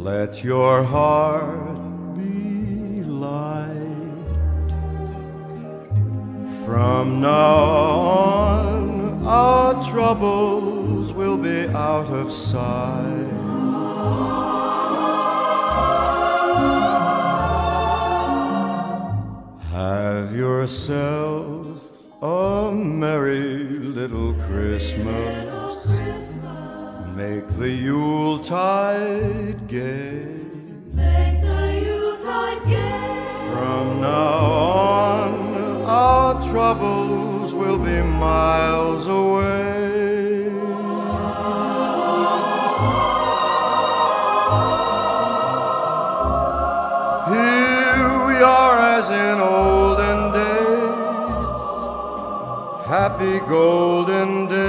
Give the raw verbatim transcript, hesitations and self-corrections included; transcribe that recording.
Let your heart be light. From now on, our troubles will be out of sight. Have yourself a merry little Christmas. Make the Yuletide gay. Make the Yuletide gay. From now on, our troubles will be miles away. Here we are as in olden days, happy golden days.